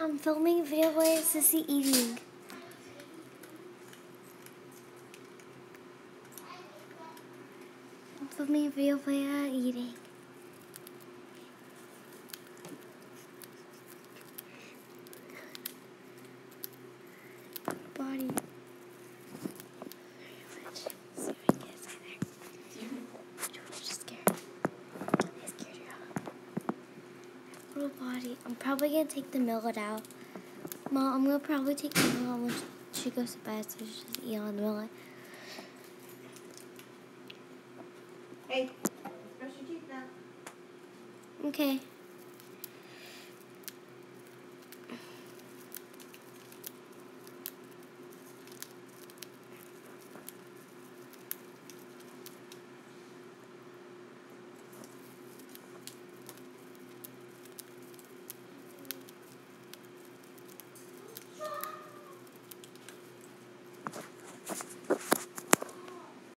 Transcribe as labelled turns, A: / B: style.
A: I'm filming a video where it's Sissy eating. I'm filming a video where eating. Body. Little body. I'm probably gonna take the millet out. Mom, I'm gonna probably take the millet out when she goes to bed, so she doesn't eat on the millet.
B: Hey, brush your teeth now.
A: Okay.